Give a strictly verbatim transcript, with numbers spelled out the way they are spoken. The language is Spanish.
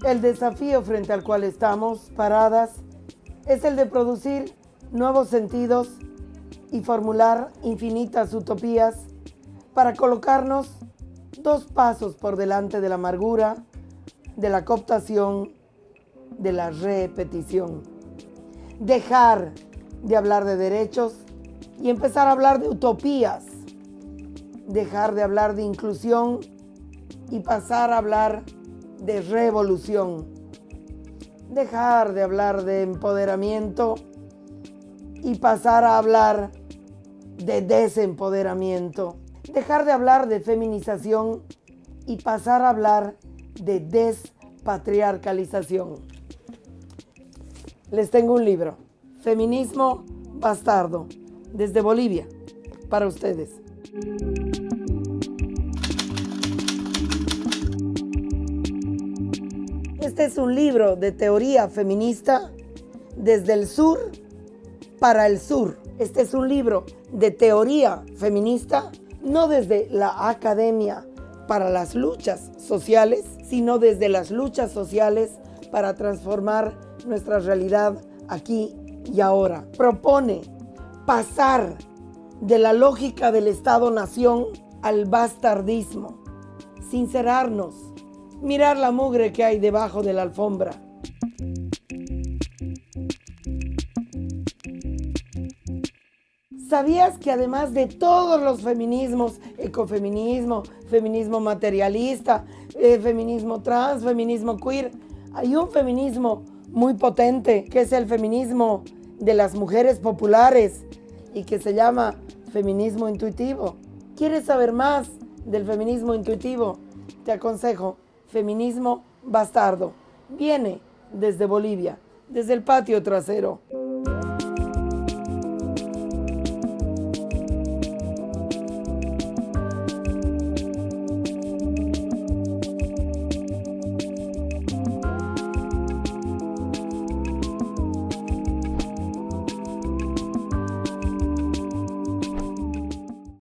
El desafío frente al cual estamos paradas es el de producir nuevos sentidos y formular infinitas utopías para colocarnos dos pasos por delante de la amargura, de la cooptación, de la repetición. Dejar de hablar de derechos y empezar a hablar de utopías. Dejar de hablar de inclusión y pasar a hablar de revolución. Dejar de hablar de empoderamiento y pasar a hablar de desempoderamiento. Dejar de hablar de feminización y pasar a hablar de despatriarcalización. Les tengo un libro, Feminismo Bastardo, desde Bolivia, para ustedes. Este es un libro de teoría feminista desde el sur para el sur. Este es un libro de teoría feminista, no desde la academia para las luchas sociales, sino desde las luchas sociales para transformar nuestra realidad aquí y ahora. Propone pasar de la lógica del Estado-nación al bastardismo, sincerarnos, mirar la mugre que hay debajo de la alfombra. ¿Sabías que además de todos los feminismos, ecofeminismo, feminismo materialista, eh, feminismo trans, feminismo queer, hay un feminismo muy potente que es el feminismo de las mujeres populares y que se llama feminismo intuitivo? ¿Quieres saber más del feminismo intuitivo? Te aconsejo Feminismo Bastardo. Viene desde Bolivia, desde el patio trasero.